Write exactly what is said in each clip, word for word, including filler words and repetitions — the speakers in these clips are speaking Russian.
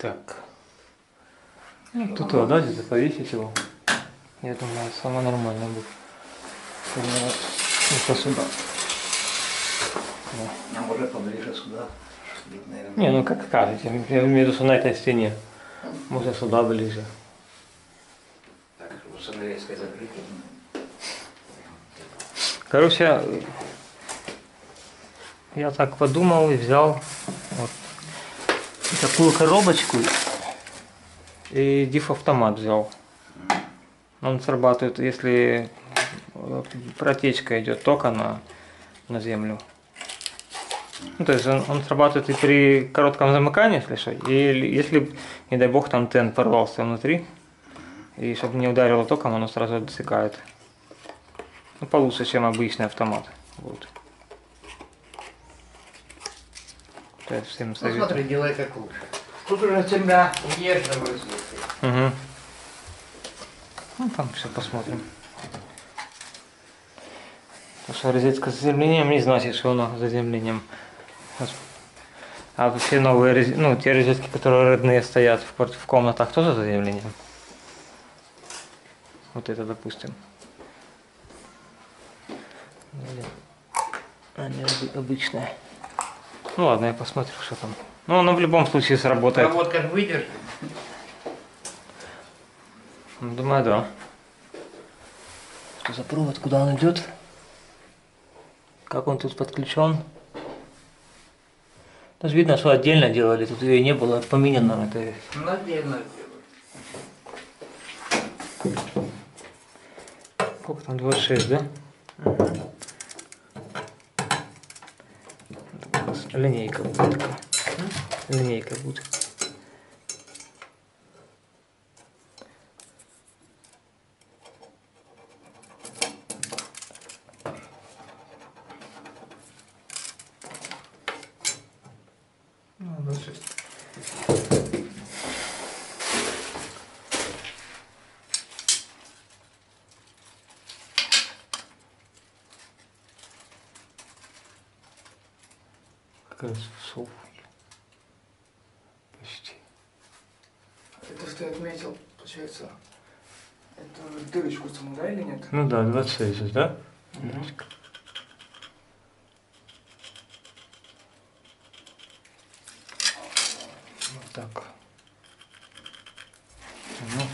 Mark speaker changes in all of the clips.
Speaker 1: Так. Ну, тут его, да, где-то повесить его. Я думаю, самое нормальное будет. Это сюда.
Speaker 2: А может поближе сюда? Наверное.
Speaker 1: Не, ну как скажете, я имею в виду, что на этой стене. Может сюда ближе.
Speaker 2: Так, чтобы занавеской закрыть.
Speaker 1: Короче, я так подумал и взял вот такую коробочку и диф-автомат взял. Он срабатывает, если протечка идет тока на, на землю. Ну, то есть он, он срабатывает и при коротком замыкании, если что, и если, не дай бог, там тен порвался внутри, и чтобы не ударило током, оно сразу отсекает. Ну, получше, чем обычный автомат. Вот. То есть всем
Speaker 2: Ну
Speaker 1: советую.
Speaker 2: смотри, делай как лучше. Тут уже земля удерживается.
Speaker 1: Угу. Ну, там все посмотрим. Потому что розетка с заземлением не значит, что она с заземлением. А все новые, роз- ну, те розетки, которые родные стоят в, пор- в комнатах, тоже с заземлением. Вот это, допустим. Или они оби- обычные. Ну ладно, я посмотрю, что там. Ну, оно в любом случае сработает.
Speaker 2: Проводка же выдержит.
Speaker 1: Ну, думаю, да. Что за провод, куда он идет? Как он тут подключен? Даже видно, что отдельно делали, тут ее не было поменено. Это...
Speaker 2: Ну, отдельно сделай.
Speaker 1: Сколько там, двадцать шесть, да? Линейка будет такая. Линейка будет. Ну, двадцать шесть. Как раз в сову. Почти.
Speaker 3: Это что я отметил, получается, это дырочку саму, да, или нет?
Speaker 1: Ну да, двадцать шесть здесь, да?
Speaker 3: Угу.
Speaker 1: Вот так. Ну.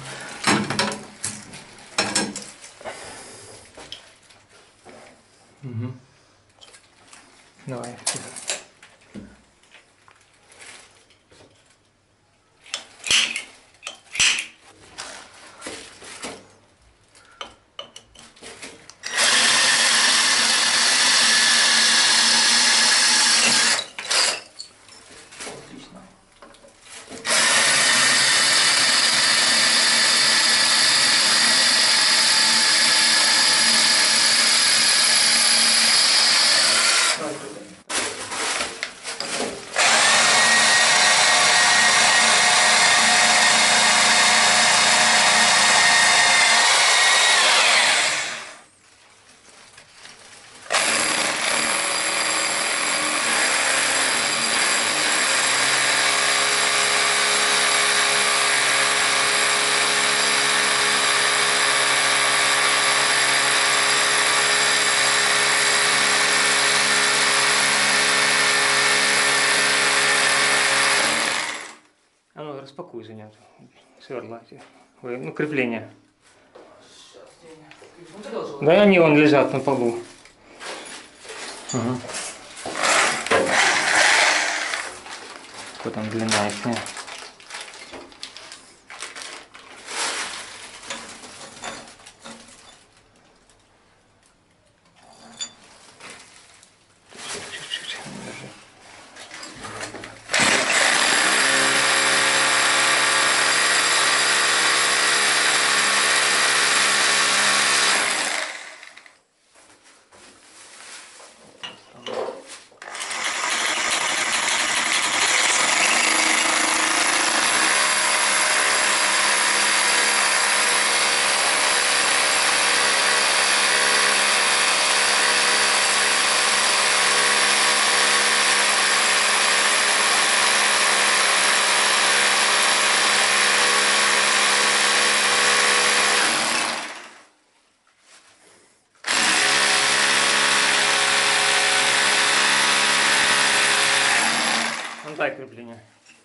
Speaker 1: Угу. Давай.
Speaker 3: Отлично. Давай туда.
Speaker 1: А ну распакуй, занят. Сверла. Ой, ну, крепление.
Speaker 3: Сейчас, Деня. Вот это вот.
Speaker 1: Да, они вон лежат на полу. Угу. Что там длина их? Чуть-чуть держи. Давай крепление.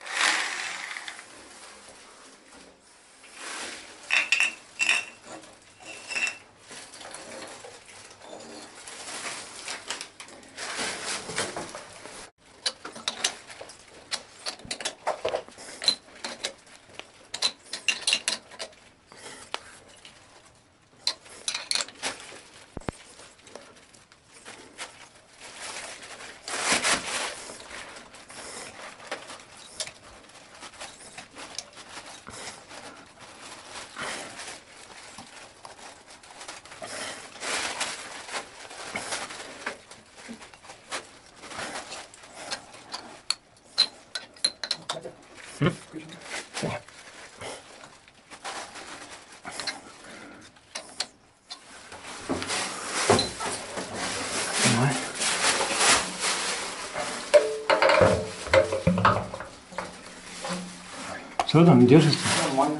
Speaker 1: Что там, держится?
Speaker 3: Нормально.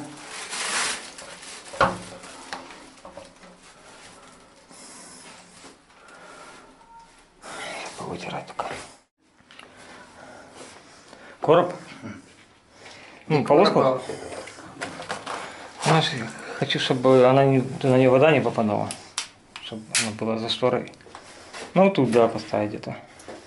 Speaker 1: Повытирать только. Короб? Ну, полоску? Знаешь, хочу, чтобы она не, на нее вода не попадала. Чтобы она была за шторой. Ну, вот тут, да, поставить где-то.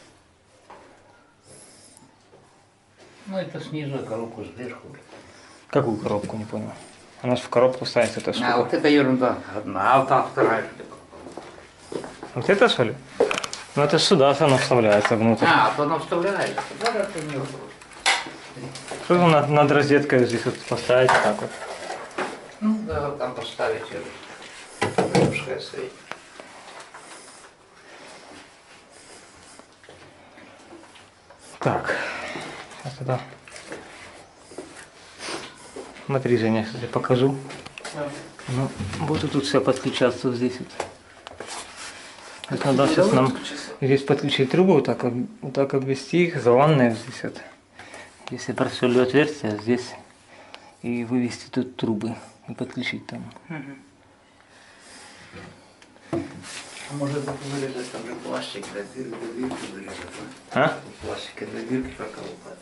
Speaker 2: Ну это снизу коробку сверху.
Speaker 1: Какую коробку, не понял. Она же в коробку ставится, это что?
Speaker 2: А вот это ерунда одна, а вот та вторая.
Speaker 1: Вот это что ли? Ну это сюда оно вставляется внутрь.
Speaker 2: А, то она вставляется. Да, да, это не вопрос.
Speaker 1: Что там над, над розеткой здесь вот поставить так вот?
Speaker 2: Ну да, там поставить ее. Пускай стоит.
Speaker 1: Так, сейчас тогда. Смотри, Женя, я тебе покажу.
Speaker 3: Да.
Speaker 1: Ну, вот тут все подключаться вот здесь вот. Вот надо сейчас нам здесь подключить трубу, вот так, об- вот так обвести их, за ванной вот здесь вот. Если просверлю отверстие, здесь и вывести тут трубы и подключить там.
Speaker 2: А может быть вырезать там же пластик, да, дыр- да, дырки вырезать, да?
Speaker 1: А?
Speaker 2: Пластик, да, дырки проколупать.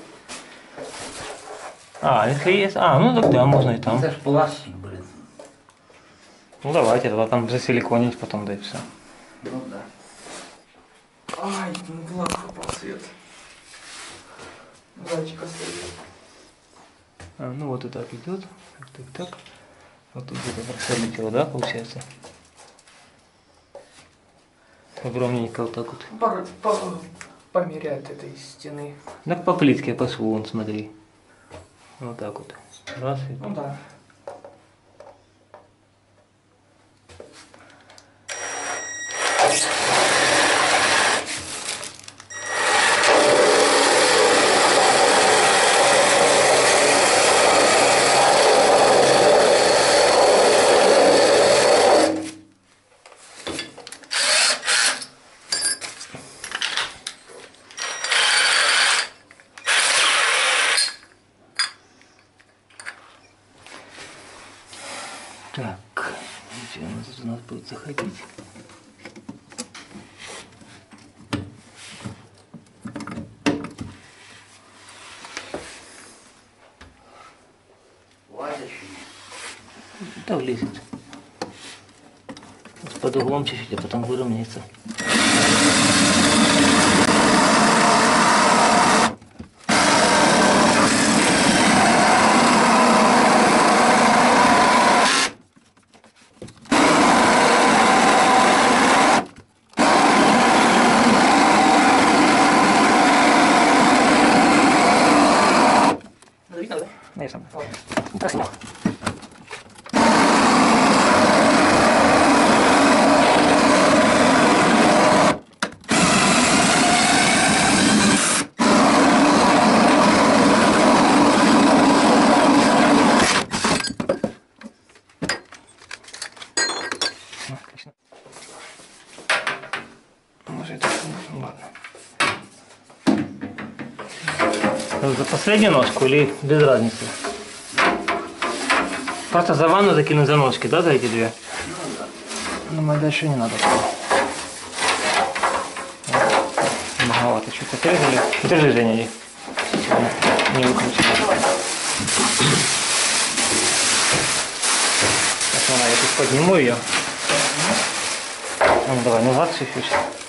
Speaker 1: А, если есть. А, ну тогда можно и там.
Speaker 2: Это ж пластик, блин.
Speaker 1: Ну давайте тогда там засиликонить потом, да и все.
Speaker 2: Ну да.
Speaker 3: Ай, ну в лак попал свет. Зайчик оставил.
Speaker 1: А, ну вот и так идет. Так, так, так. Вот тут где-то просверлить его, да, получается? Огромненько вот так вот.
Speaker 3: Пор- по- померять этой стены.
Speaker 1: Так по плитке, по шву, вон, смотри. Вот так вот. Раз и
Speaker 3: Ну да.
Speaker 1: Так, где у нас, у нас будет заходить?
Speaker 2: Влазишь?
Speaker 1: Да, влезет. Вот под углом чуть-чуть, а потом выровняется. Да, я сам. Так снял. Отлично. Может, это... ну, ладно. За последнюю ножку или без разницы? Просто за ванну закинуть за ножки, да, за эти две? Думаю, дальше не надо. Многовато, что-то отрезали. Держи, Женя, иди. выключена. Не выключена. Сейчас, ладно, я тут подниму ее. Ну, давай назад чуть-чуть.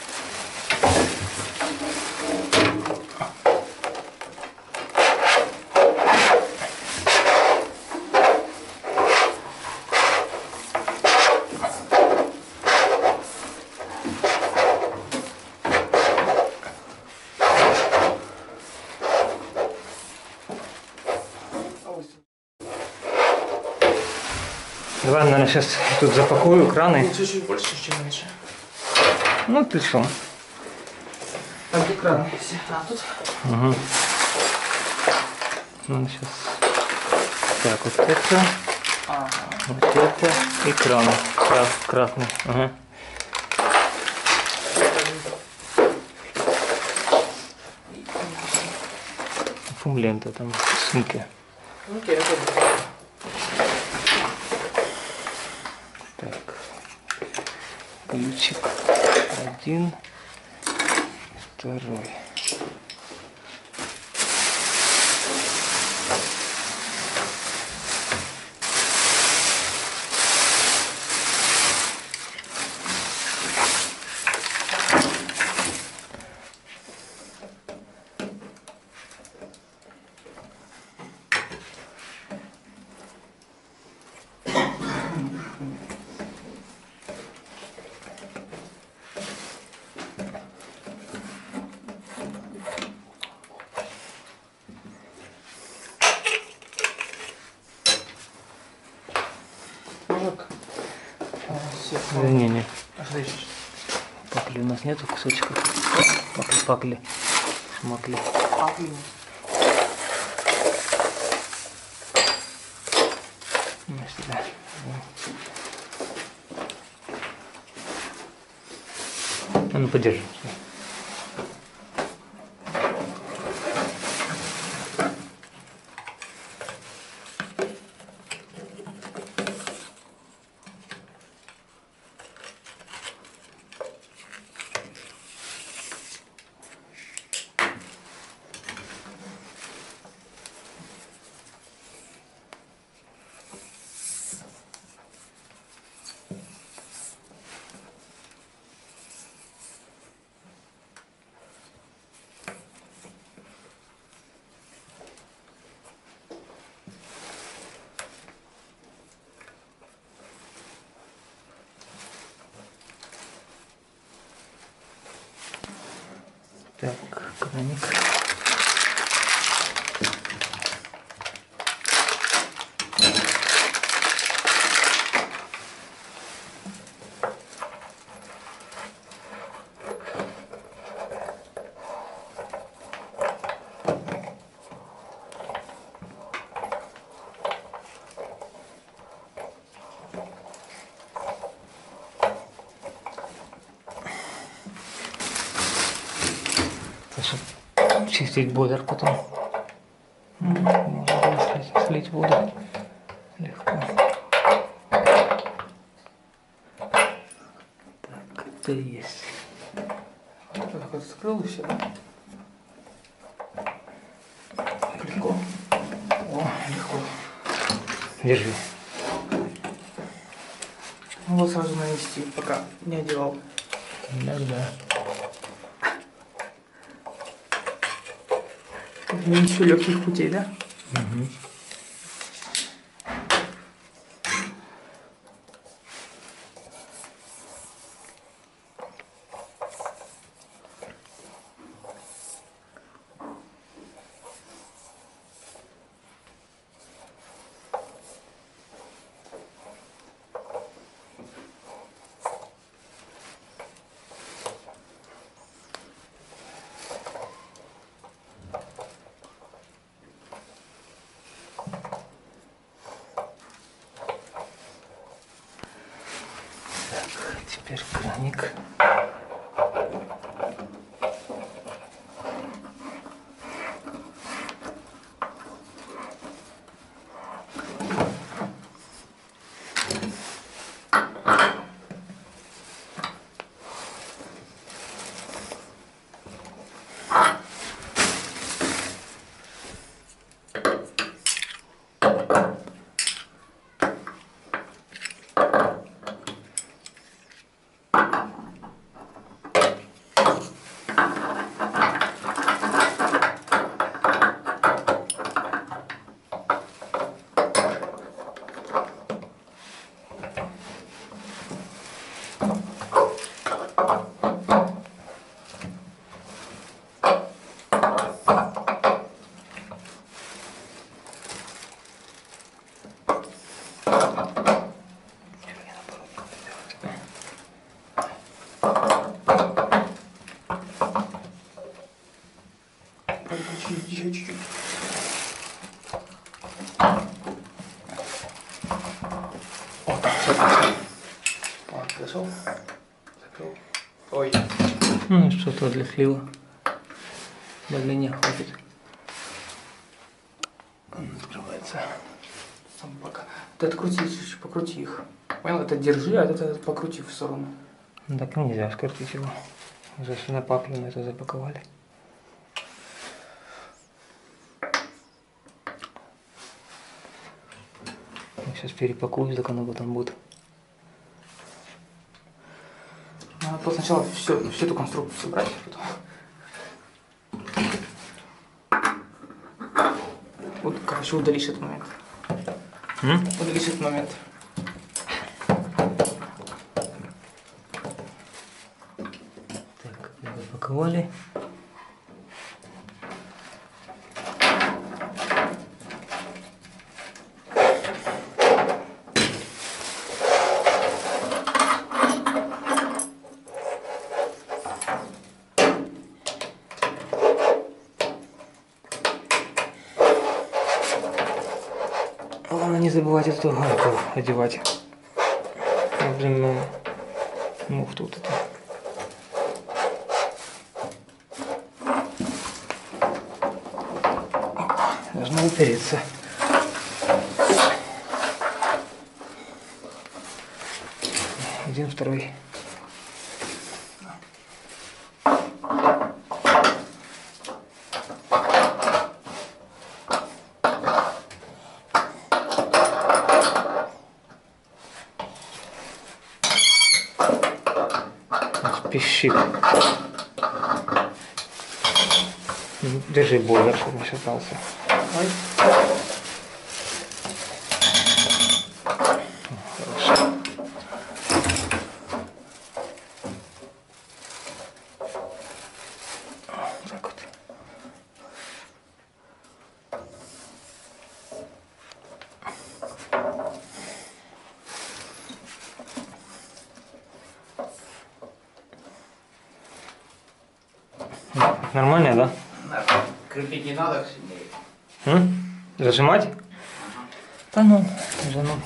Speaker 1: Давай, наверное, сейчас тут запакую краны.
Speaker 3: Чуть-чуть больше, чем меньше.
Speaker 1: Ну, ты что?
Speaker 3: А где краны все? А, тут?
Speaker 1: Угу. Ну, сейчас. Так, вот это.
Speaker 3: Ага.
Speaker 1: Вот это. И кран. Крас, красный. Ага. Фум лента там в сумке.
Speaker 3: Окей, окей.
Speaker 1: Так. Ключик. Один. Второй.
Speaker 3: Ножик. А, все.
Speaker 1: Да, не, не.
Speaker 3: А что еще?
Speaker 1: Пакли у нас нету кусочков. Пакли, пакли. Шмакли.
Speaker 3: А, блин.
Speaker 1: Ну, сюда. А ну, подержи. Так, краник. Чистить бодер потом. Можно слить, слить воду легко. Так, это есть.
Speaker 3: Вот так вот скрыл и все, да? Легко. О, легко.
Speaker 1: Держи.
Speaker 3: Ну вот сразу нанести, пока не одевал.
Speaker 1: Иногда.
Speaker 3: Меньше легких путей, да?
Speaker 1: Угу. Теперь краник.
Speaker 3: Подключи еще чуть-чуть. О, все отлично. Вот, зашел. Закрыл. Ой.
Speaker 1: Ну, что-то для хлева. Давления хватит.
Speaker 3: Открывается. Сам пока. Вот это крути, чуть-чуть покрути их. Понял? Это держи, а это покрути в сторону.
Speaker 1: Ну, так нельзя скрутить его. Уже все напаплено, это запаковали. Сейчас перепакую, так оно потом будет.
Speaker 3: Надо просто сначала всю, всю эту конструкцию собрать. Потом. Вот, короче, удалишь этот момент.
Speaker 1: М?
Speaker 3: Удалишь этот момент.
Speaker 1: Так, запаковали. Главное не забывать эту гайку одевать. А, блин, ну, муфту вот эту. Должна упереться. Один, второй. Пищит. Держи бойлер, чтобы не шатался.
Speaker 3: Ой.
Speaker 1: Хорошо. Так вот. Нормально, да?
Speaker 2: Надо. Крепить не надо сильнее.
Speaker 1: М? Зажимать? Да ну, уже ну.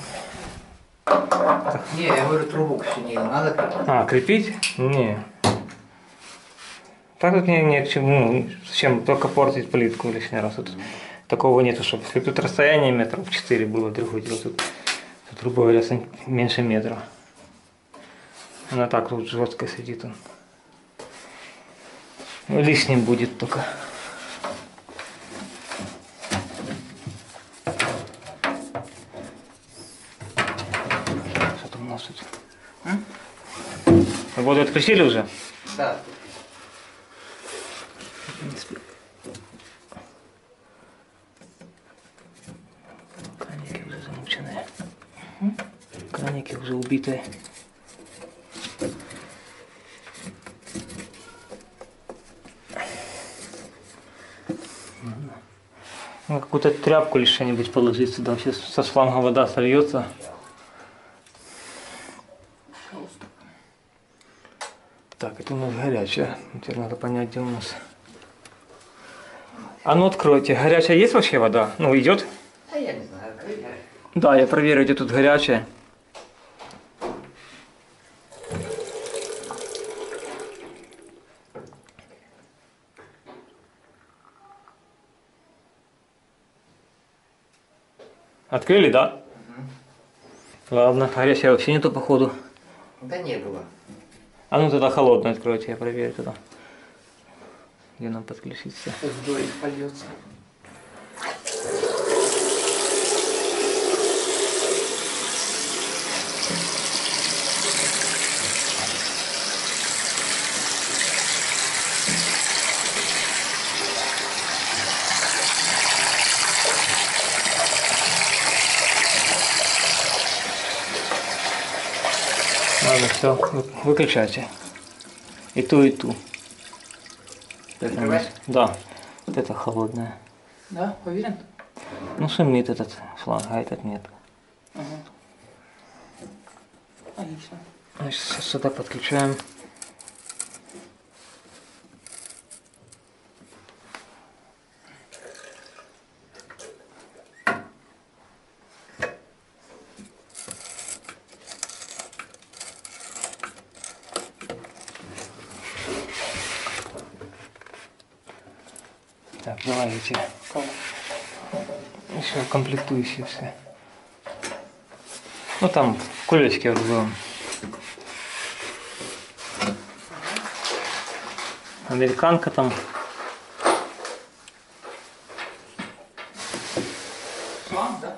Speaker 2: Не, я говорю, трубу сильнее не надо крепить.
Speaker 1: А, крепить? Не. Так тут не, не к чему, ну, зачем только портить плитку лишний раз. Тут такого нету, чтобы если тут расстояние метров четыре было, другое дело. Тут, тут, грубо говоря, меньше метра. Она так тут жестко сидит. Он. Ну, лишним будет только. Что там у нас тут?
Speaker 3: М?
Speaker 1: Воду отключили уже?
Speaker 2: Да.
Speaker 1: В принципе. Краники уже замученные. Краники уже убитые. Ну, какую-то тряпку лишь что-нибудь положить сюда. Сейчас со шланга вода сольется. Так, это у нас горячая. Теперь надо понять, где у нас. А ну откройте. Горячая есть вообще вода? Ну, идет?
Speaker 2: А я не знаю, крепить.
Speaker 1: Да, я проверю, где тут горячая. Открыли, да? Угу. Ладно, горячая вообще нету, походу.
Speaker 2: Да не было.
Speaker 1: А ну тогда холодную откройте, я проверю туда. Где нам подключиться.
Speaker 3: Сдой польется.
Speaker 1: Ладно, все, выключайте. И ту, и ту. Это у нас- Да, вот это холодная.
Speaker 3: Да, уверен?
Speaker 1: Ну шумит этот шланг, а этот нет.
Speaker 3: Ага. Отлично.
Speaker 1: Значит, сейчас сюда подключаем Так, давай эти.
Speaker 3: Кого?
Speaker 1: Еще комплектующие все. Ну там в кулечке разговариваем. Американка там.
Speaker 3: Шланг, да?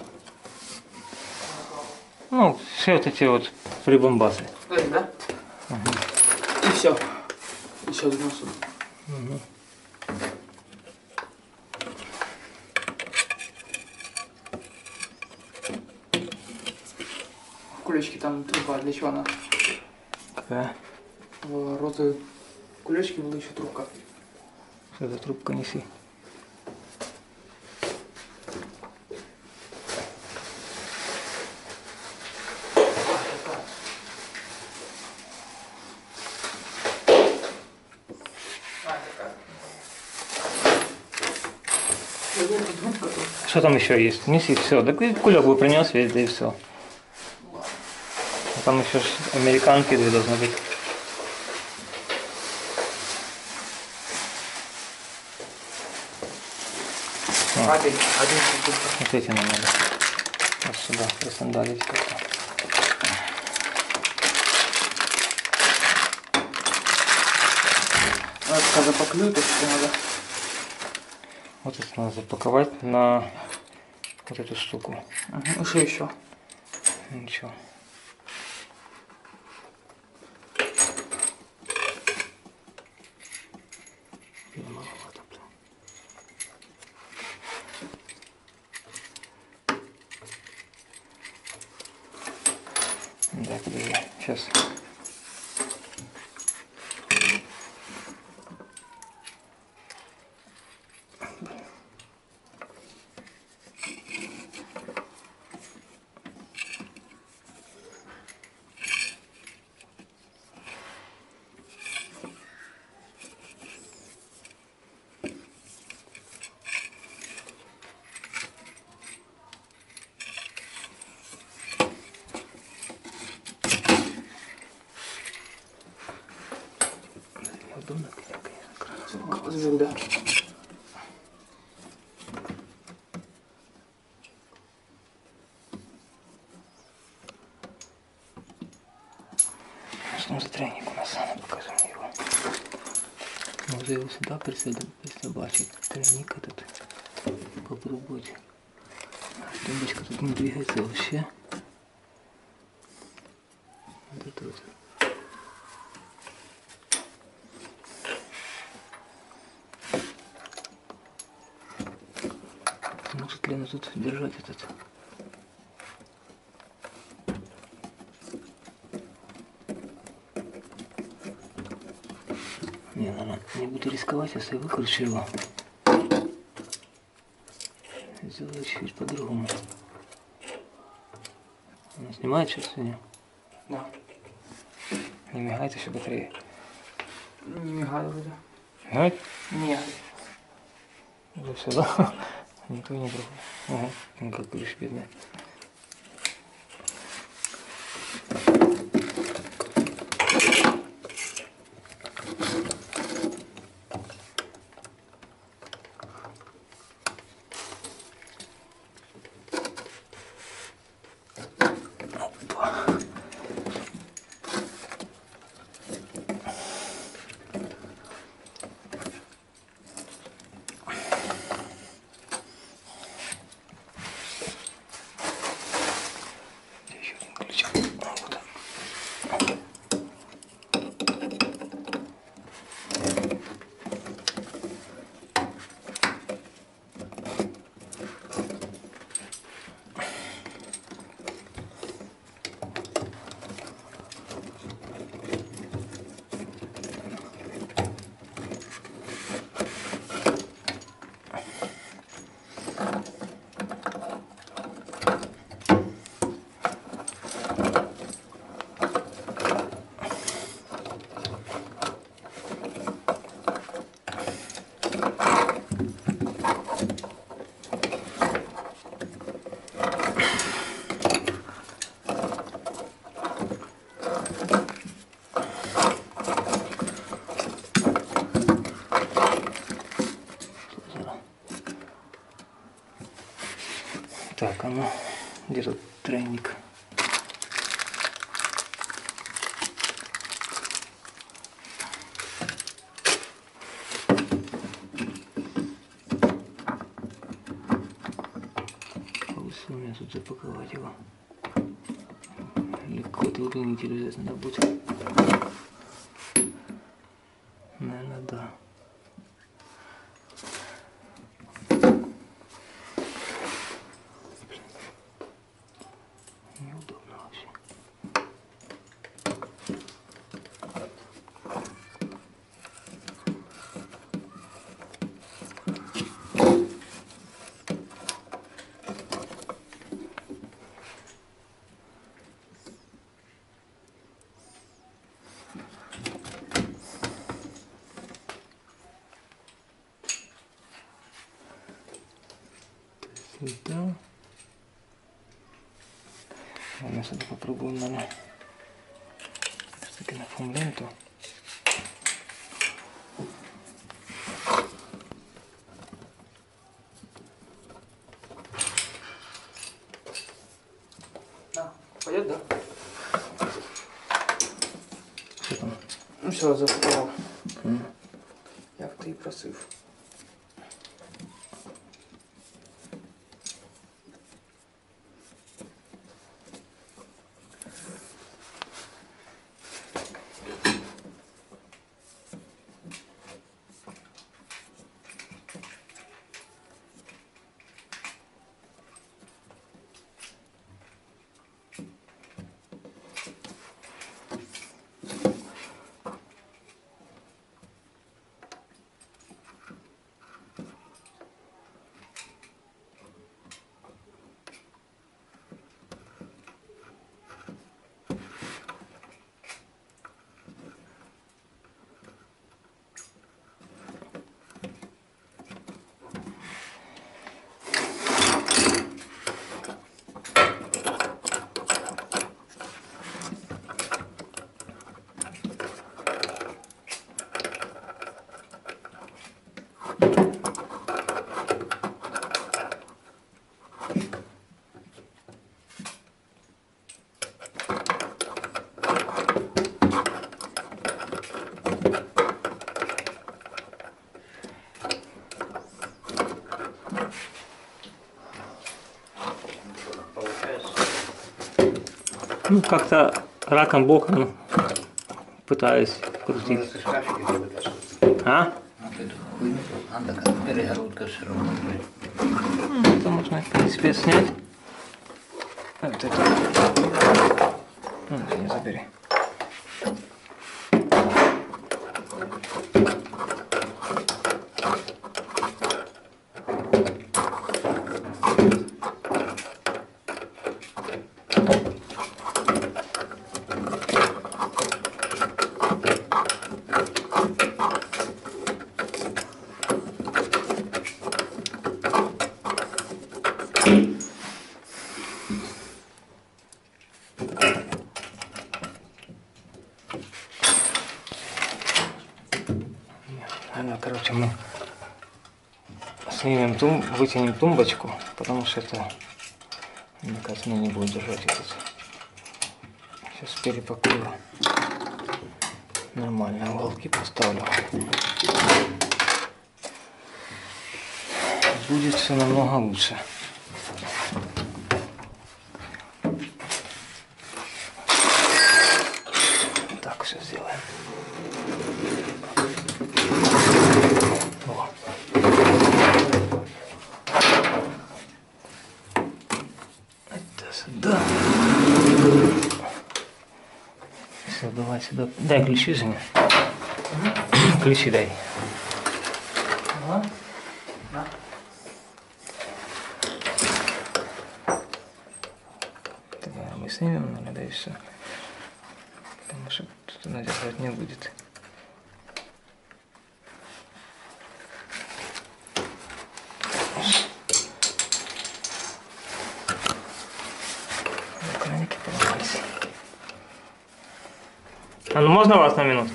Speaker 1: Ну, все вот эти вот прибамбасы.
Speaker 3: Здесь, да? И все. Еще один носу. В кулечке там труба, для чего она?
Speaker 1: Какая?
Speaker 3: В розовой кулечке была еще трубка.
Speaker 1: Что за трубка неси? Что там еще есть? Неси все. Так и кулек бы принес весь, да и все. Там еще ж американки две должны быть.
Speaker 3: Один, один кусок.
Speaker 1: Вот эти нам надо. Вот сюда присандалить как-то.
Speaker 3: Надо пока запаклюю, то что надо.
Speaker 1: Вот это надо запаковать на вот эту штуку.
Speaker 3: Угу. Еще еще.
Speaker 1: Ничего. Маловато, блин. Да, подожди, сейчас. Удобно, конечно.
Speaker 3: Звук, да.
Speaker 1: Что там за тройник у нас? Надо покажем его. Можно его сюда присобачить. Тройник этот. Попробовать. Тумбочка тут не двигается вообще. Вот это вот. Может ли она тут держать этот? Не, наверное, не буду рисковать, если я выкручу его. Сделаю чуть по-другому. Она снимает сейчас или нет?
Speaker 3: Да.
Speaker 1: Не мигает еще батарея.
Speaker 3: Не мигает вроде.
Speaker 1: Мигает?
Speaker 3: Нет.
Speaker 1: Уже все, да? Ни то, ни другое. Ага, ну как ключ бедный. этот тройник. Получится у меня тут запаковать его. Легко это удлинитель взять надо будет. Наверное, да. Неудобно вообще. Сюда. Ладно, сюда попробуем, наверное, все-таки на фоам-ленту.
Speaker 3: Да, пойдет, да?
Speaker 1: Что там?
Speaker 3: Ну все, запаковал.
Speaker 1: М?
Speaker 3: Як ти і просив.
Speaker 1: Ну, как-то раком боком пытаюсь
Speaker 2: Може,
Speaker 1: крутить.
Speaker 2: це шкафики витащити.
Speaker 1: А?
Speaker 2: А ти тут хуйню, а така перегородка все одно.
Speaker 1: Ну, это можно, в принципе, снять. Вот это. Ну, не забери. Наверное, короче, мы снимем тум, вытянем тумбочку, потому что это, мне кажется, она не будет держать этот. Сейчас перепакую. Нормально, уголки поставлю. Будет все намного лучше. Так, все сделаем. О. Это сюда. Все, давай сюда. Дай ключи, Женя. Ключи дай.
Speaker 3: Ага. Да.
Speaker 1: Давай мы снимем, наверное, да и все. Потому что тут она держать не будет. Экраники поломались. А ну можно вас на минуту?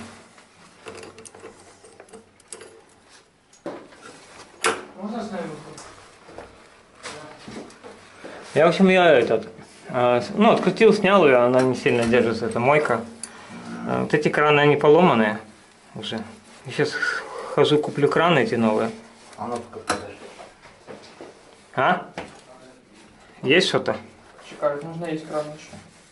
Speaker 3: Можно с нами?
Speaker 1: Я, в общем, я этот, э, ну, открутил, снял ее, она не сильно держится, это мойка. Э, вот эти краны, они поломанные уже. Сейчас хожу, куплю краны эти новые.
Speaker 2: А ну-ка, подожди.
Speaker 1: А? Есть что-то?
Speaker 3: Шикарно, нужно есть кран еще.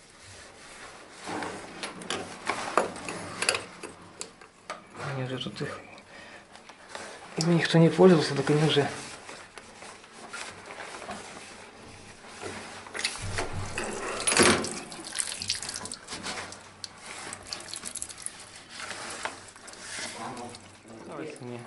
Speaker 1: Они уже тут их... Ими никто не пользовался, так они уже... Давай сними.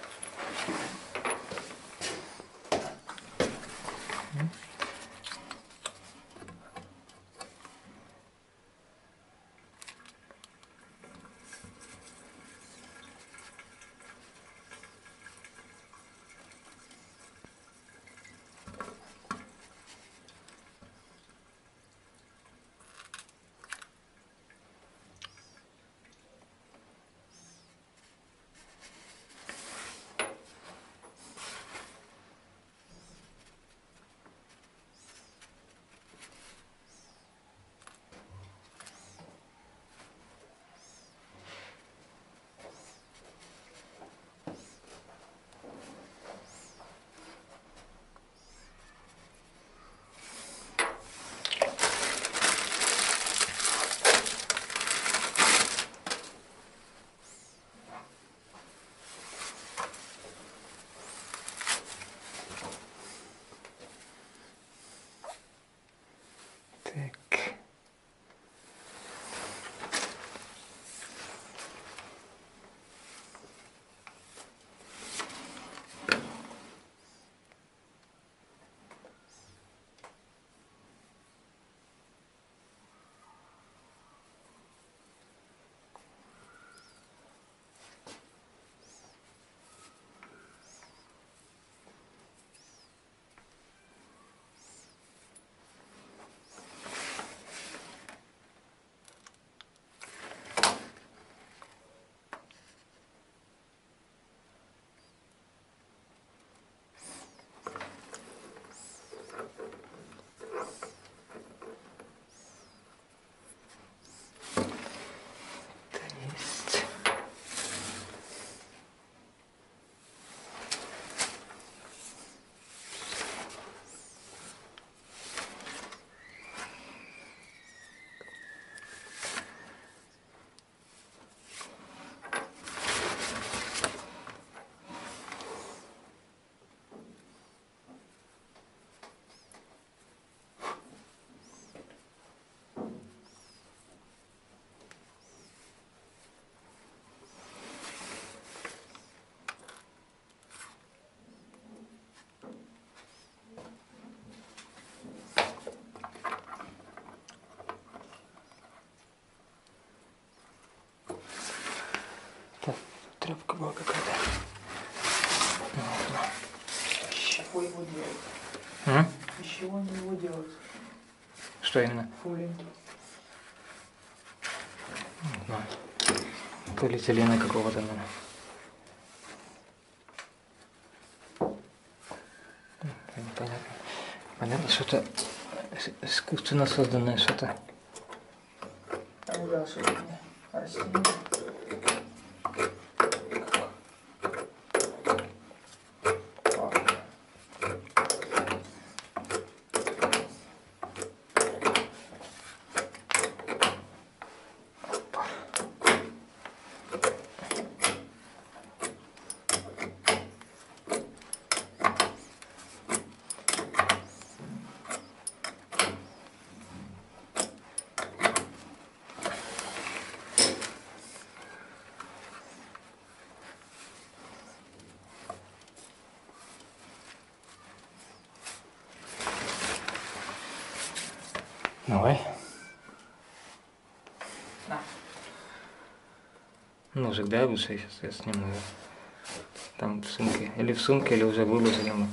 Speaker 1: Так. Есть. Так, тряпка была какая-то.
Speaker 3: Из чего его делать?
Speaker 1: М?
Speaker 3: Из чего они его делают?
Speaker 1: Что именно?
Speaker 3: Фуллинг.
Speaker 1: Не знаю. Полиэтилена какого-то, наверное. Непонятно. Понятно, что-то искусственно созданное, что-то.
Speaker 3: А ну да, собственно, растение.
Speaker 1: Давай.
Speaker 3: На.
Speaker 1: Ножик дай лучше, сейчас я сниму его. Там в сумке. Или в сумке, или уже выложили мы.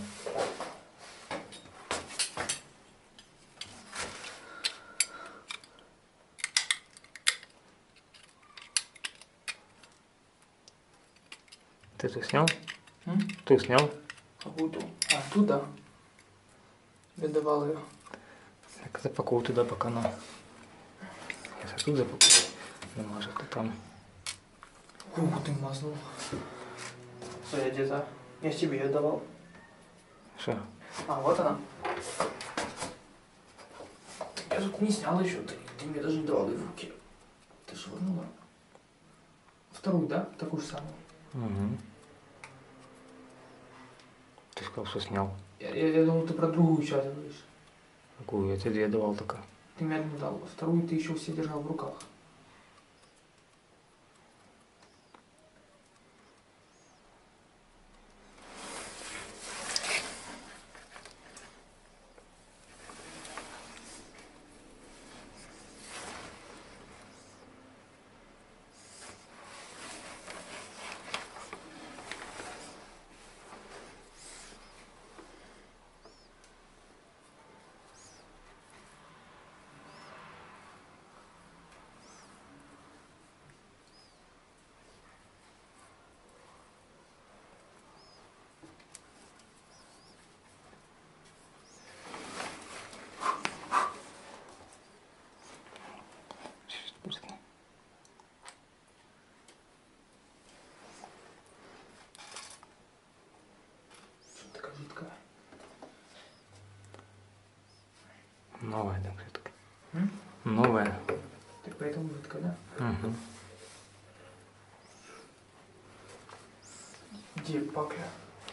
Speaker 1: Ты это снял?
Speaker 3: М?
Speaker 1: Ты снял?
Speaker 3: Какую ту? А, ту, да. Я давал ее.
Speaker 1: Запаковывай туда пока на. Сейчас я тут запакую. Намажу, то там.
Speaker 3: Ух, ты мазнул. Что я где-то? Я тебе ее давал.
Speaker 1: Что?
Speaker 3: А, вот она. Я тут не снял еще. Ты, ты мне даже не давал ее в руки. Ты швырнула. Вторую, да? Такую же самую.
Speaker 1: Угу. Ты сказал, что снял.
Speaker 3: Я, я, я думал, ты про другую часть говоришь.
Speaker 1: Какую? Я тебе две давал только.
Speaker 3: Ты мне одну дал. Вторую ты еще все держал в руках. Такая жидкая.
Speaker 1: Новая, да, все-таки.
Speaker 3: М?
Speaker 1: Новая.
Speaker 3: Так поэтому жидкая, да?
Speaker 1: Угу.
Speaker 3: Где пакля?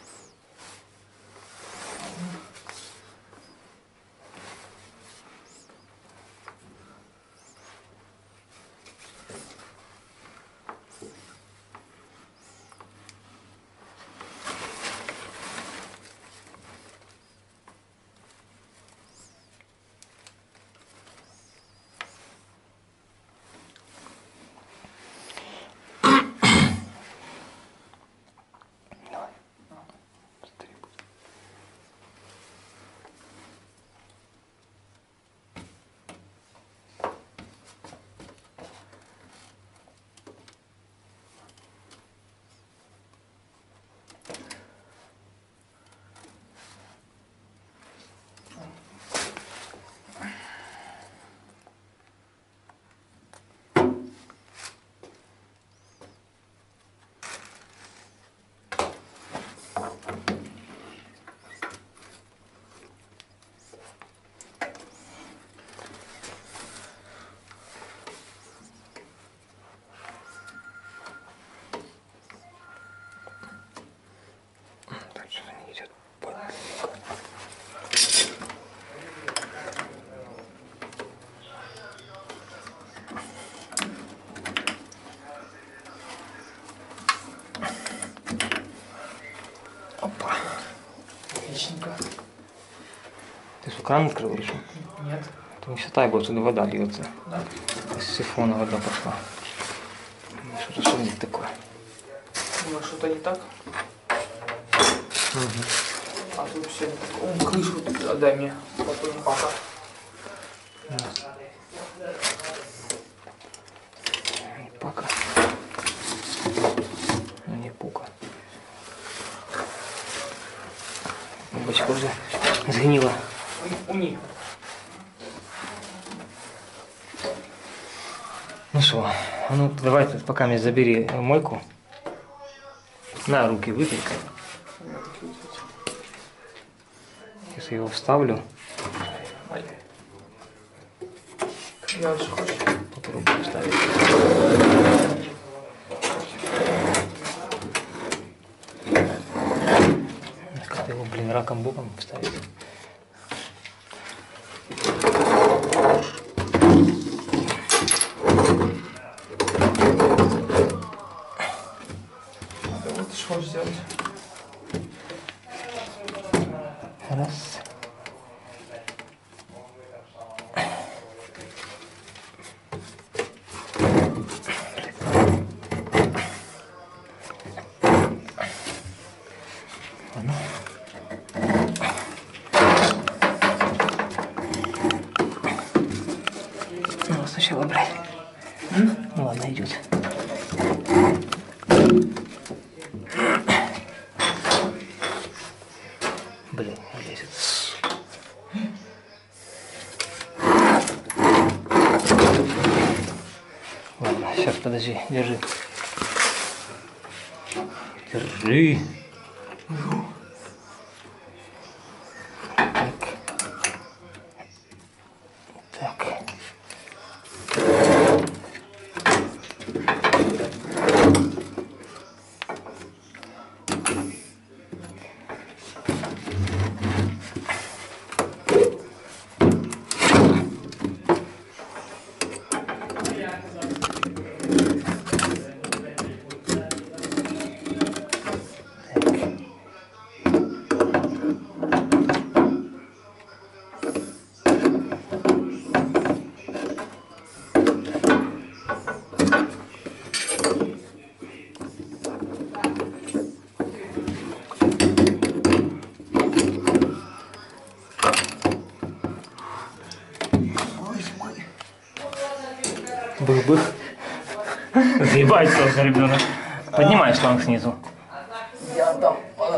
Speaker 1: Дальше не идет. Опа.
Speaker 3: Отличненько.
Speaker 1: Ты что, кран открыл еще?
Speaker 3: Нет.
Speaker 1: Ты не считай, будет отсюда вода льется.
Speaker 3: Да?
Speaker 1: Из сифона вода пошла. Что-то шумит такое.
Speaker 3: Думаю, что-то не так.
Speaker 1: Угу.
Speaker 3: А тут все не так. О, крышу отдай мне. Потом пока.
Speaker 1: Не пака. Ну не пука. Бочка уже сгнила.
Speaker 3: У, у них.
Speaker 1: Ну что, ну давай ты пока мне забери мойку. На руки выпей. Сейчас я его вставлю.
Speaker 3: Я очень хочу.
Speaker 1: Попробую вставить. Как его, блин, раком боком вставить.
Speaker 3: Вот что сделать.
Speaker 1: Раз. Ну, сначала, блядь. Ну ладно, идет. Блин, не лезет. подожди, держи. Держи. Так. Так. Бых-бых. Заебается ребенок. Поднимай шланг снизу.
Speaker 3: Я отдам.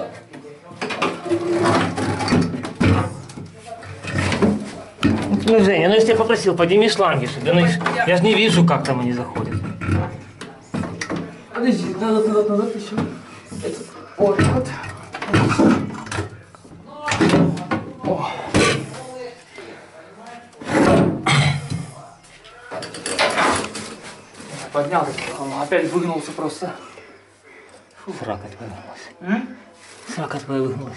Speaker 1: Ну, Женя, ну если я попросил, подними шланги, чтобы, ну, я же не вижу, как там они заходят.
Speaker 3: Подожди, назад, назад, назад еще. Это, вот, вот. О. Поднял, он опять выгнулся просто.
Speaker 1: Фу. Срака твоя выгнулась.
Speaker 3: М?
Speaker 1: Срака твоя выгнулась.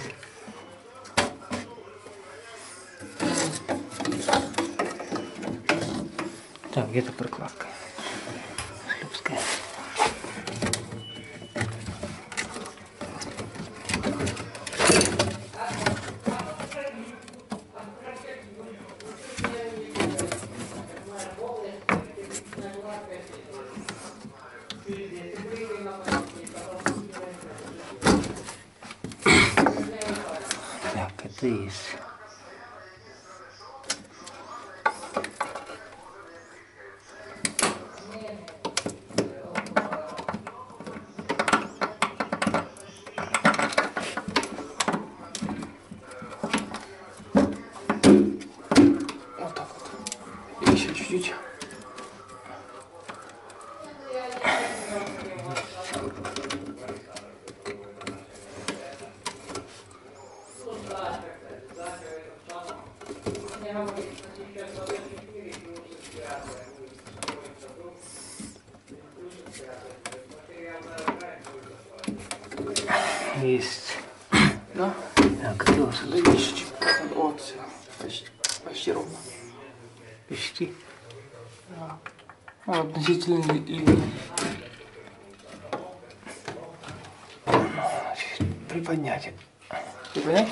Speaker 1: Так, где-то прокладка. Шлюпская. Так, это есть.
Speaker 3: Вот так вот. И еще чуть-чуть.
Speaker 1: Есть.
Speaker 3: Да?
Speaker 1: Так, кто
Speaker 3: Да
Speaker 1: сюда?
Speaker 3: еще чуть-чуть. Вот, все. Почти, почти ровно.
Speaker 1: Почти.
Speaker 3: Да. Ну, относительно ли- линии.
Speaker 1: Приподнять.
Speaker 3: Приподнять?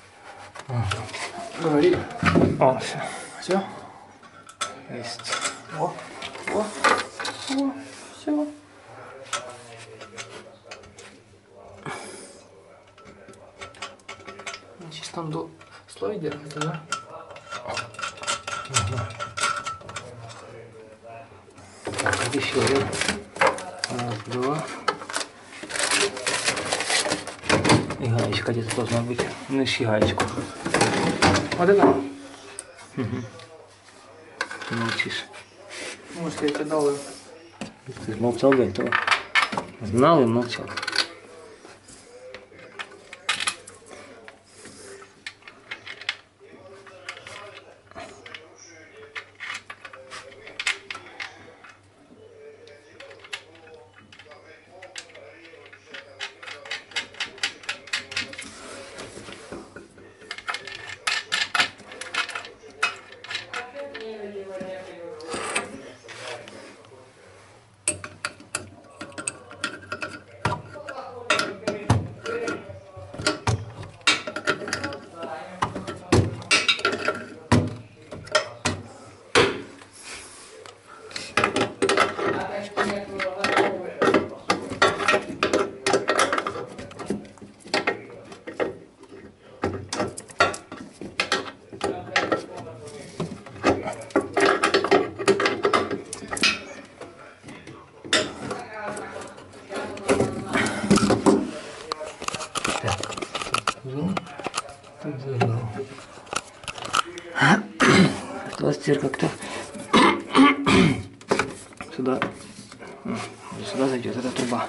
Speaker 3: Говори.
Speaker 1: О, все.
Speaker 3: Все?
Speaker 1: Есть.
Speaker 3: О, о, о, все. Чисто там до слоя держится, да?
Speaker 1: Так, еще один. Раз, два. И гаечка где-то должна быть. Ну, ищи гаечку.
Speaker 3: Вот это?
Speaker 1: Угу. Молчишь.
Speaker 3: Может, я тебе дал ее.
Speaker 1: Ты же молчал до этого. Знал и молчал. Кто стирка, кто? Сюда. эта труба.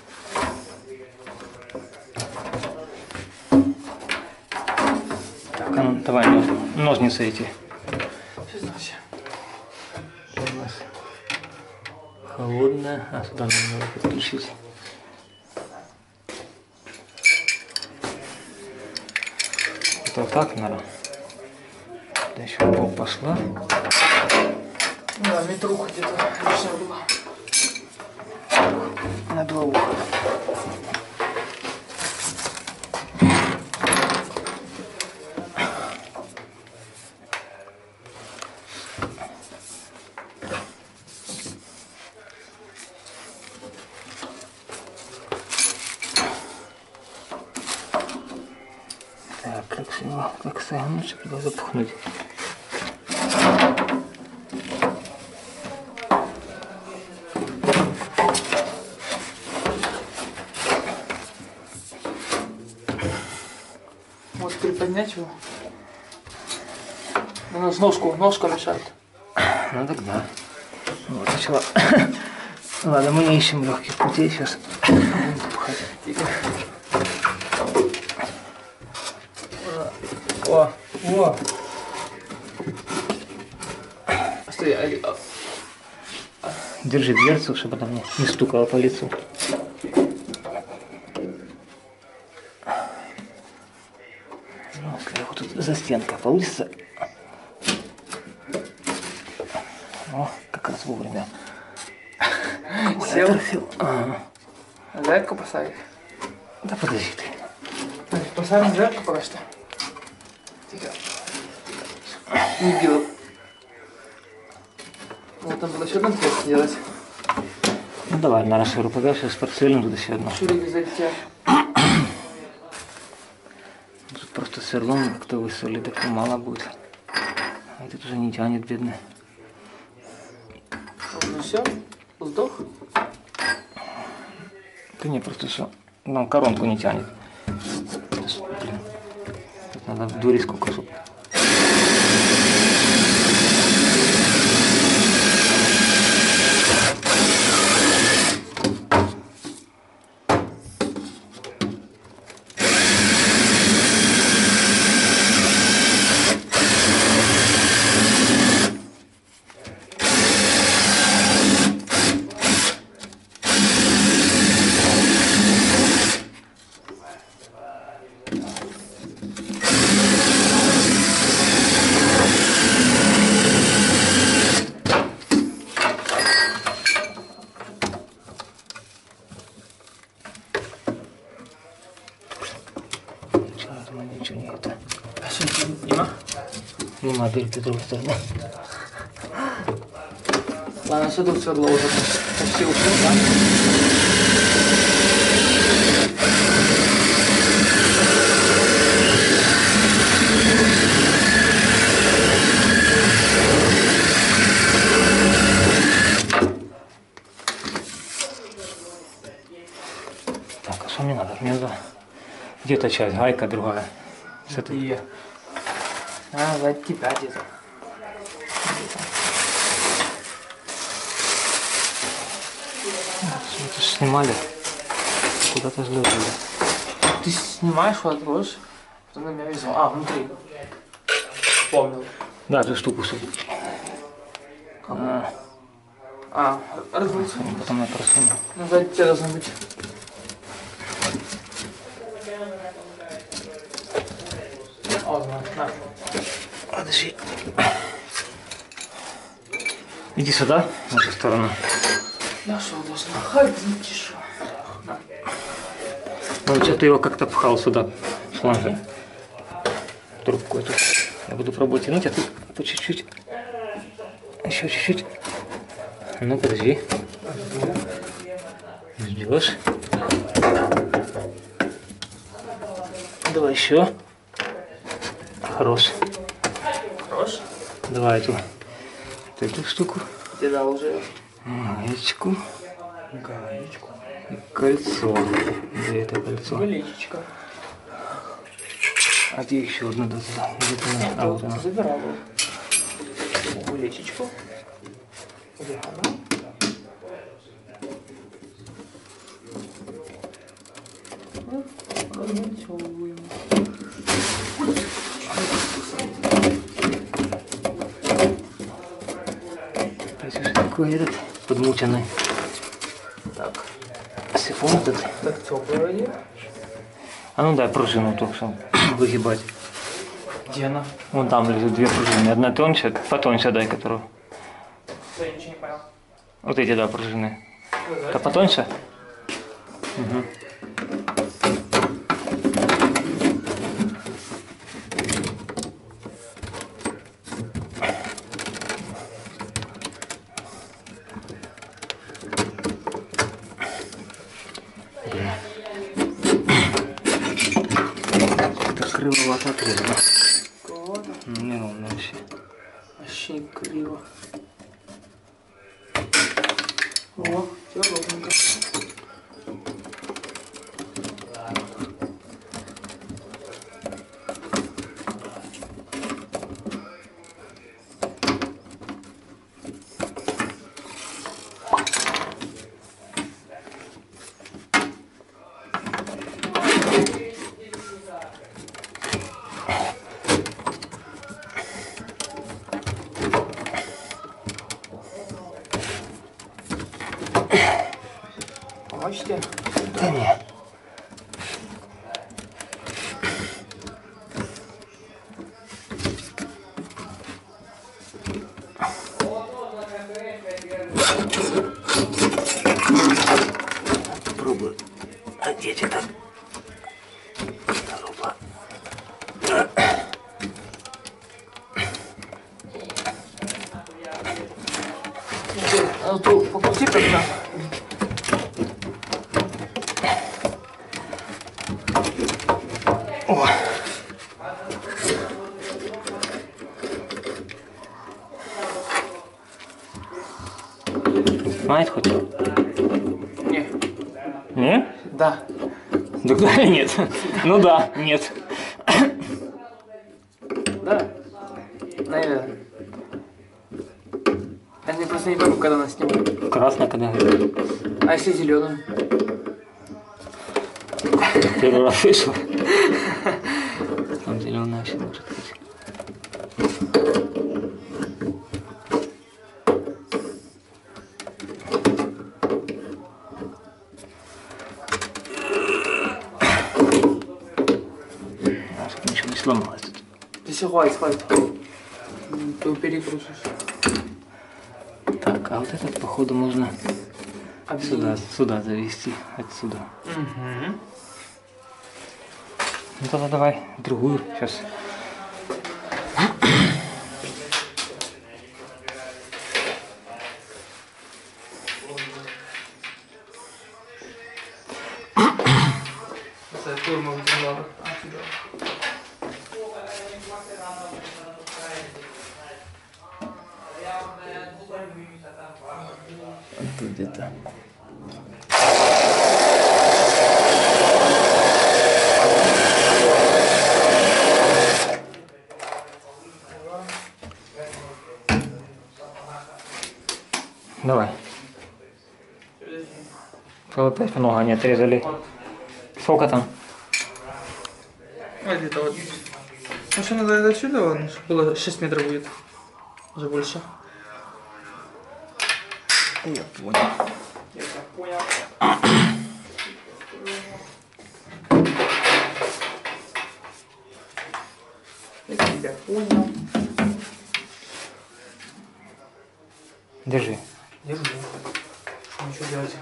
Speaker 1: Так, а ну давай ножницы эти.
Speaker 3: Сейчас.
Speaker 1: У нас холодная, а сюда надо подключить. Это вот так, наверное. Да еще пол пошла.
Speaker 3: Да, метруха где-то лишняя была.
Speaker 1: На два уха. Так, как его, как согнуть, чтобы его запухнуть.
Speaker 3: Может приподнять его? У нас ножку, ножка мешает.
Speaker 1: Ну тогда. Вот сначала. Ладно, мы не ищем легких путей сейчас. О, о.
Speaker 3: Стой, а, а,
Speaker 1: Держи дверцу, чтобы она мне не стукала по лицу. Ну-ка, вот тут за стенкой получится. О, как раз вовремя.
Speaker 3: сел.
Speaker 1: Ага.
Speaker 3: Зайку посадить.
Speaker 1: Да подожди ты.
Speaker 3: Посадим зайку пока что. Тихо. Не бил. Вот там было еще одно отверстие делать.
Speaker 1: Ну давай, на ширу подай, сейчас подсверлим тут еще одно.
Speaker 3: Шире зайти.
Speaker 1: Тут просто сверлом как-то высверлили, так мало будет. А этот уже не тянет, бедный.
Speaker 3: Ну все, сдох.
Speaker 1: Да не, просто что, нам коронку не тянет. Блин, тут надо в дури сколько, чтобы... Ничего не это.
Speaker 3: А что, нема?
Speaker 1: Не модель, с другой стороны.
Speaker 3: Ладно, сюда свердло уже почти ушло, да?
Speaker 1: Так, а что мне надо? Мне надо где-то часть, гайка другая. С этой.
Speaker 3: И... А, за тебя где-то.
Speaker 1: Это ж снимали. Куда-то сложили.
Speaker 3: Ты снимаешь, вот откроешь, потом на меня везет. А, внутри. Вспомнил.
Speaker 1: Да, эту штуку сюда. А,
Speaker 3: А, размыть.
Speaker 1: потом я просуну.
Speaker 3: Ну, сзади тебя должно быть. О, знаю, на.
Speaker 1: Подожди. Иди сюда, в эту сторону.
Speaker 3: На что должна? Ходить, что? На.
Speaker 1: Ну, что ты его как-то пхал сюда, шланга. Трубку эту. Я буду пробовать тянуть, а ты по чуть-чуть. Еще чуть-чуть. Ну, подожди. Ждешь. Давай еще. Хорош.
Speaker 3: Хорош?
Speaker 1: Давай эту, вот эту штуку.
Speaker 3: Ты дал уже.
Speaker 1: Гаечку.
Speaker 3: Гаечку.
Speaker 1: И кольцо. Где это кольцо?
Speaker 3: Галечечка.
Speaker 1: А где еще одна доза? Где-то она. А вот она.
Speaker 3: Забирал его. Галечечку. Забирал. Размельчевываем.
Speaker 1: Здесь такой этот подмученный.
Speaker 3: Так,
Speaker 1: Сифон этот.
Speaker 3: так теплая воде.
Speaker 1: А ну дай пружину только что выгибать.
Speaker 3: Где она?
Speaker 1: Вон там лежит две пружины. Одна тоньше, потоньше дай которую.
Speaker 3: Да, я ничего не понял.
Speaker 1: Вот эти, да, пружины. Это потоньше? Угу. Кривовато отрезано.
Speaker 3: Ладно.
Speaker 1: Не ровно вообще.
Speaker 3: Вообще криво. О, все ровненько. Помочите?
Speaker 1: Да нет. Попробую одеть это. Опа.
Speaker 3: А то покрути как-то.
Speaker 1: О. Снимает хоть?
Speaker 3: Не.
Speaker 1: Не?
Speaker 3: Да.
Speaker 1: Да да или нет? Ну да, нет.
Speaker 3: Да? Наверное. Я не просто не пойму, когда она снимает.
Speaker 1: Красно когда?
Speaker 3: А если зеленым?
Speaker 1: Первый раз слышал. Там зеленая вообще может быть. А, чтобы ничего не сломалось тут.
Speaker 3: Если хватит, хватит. То перекрутишь.
Speaker 1: Так, а вот этот походу можно сюда,
Speaker 3: Объединить.
Speaker 1: сюда завести, отсюда.
Speaker 3: Угу.
Speaker 1: Ну тогда давай другую сейчас.
Speaker 3: Форма выдержала.
Speaker 1: Тут где-то. Давай. Вот опять много они отрезали. Сколько там?
Speaker 3: А где-то вот. Ну что, надо отсюда, ладно, чтобы было шесть метров будет. Уже больше.
Speaker 1: Я понял.
Speaker 3: Я так понял. Я тебя понял.
Speaker 1: Держи.
Speaker 3: Держу. Ничего делать.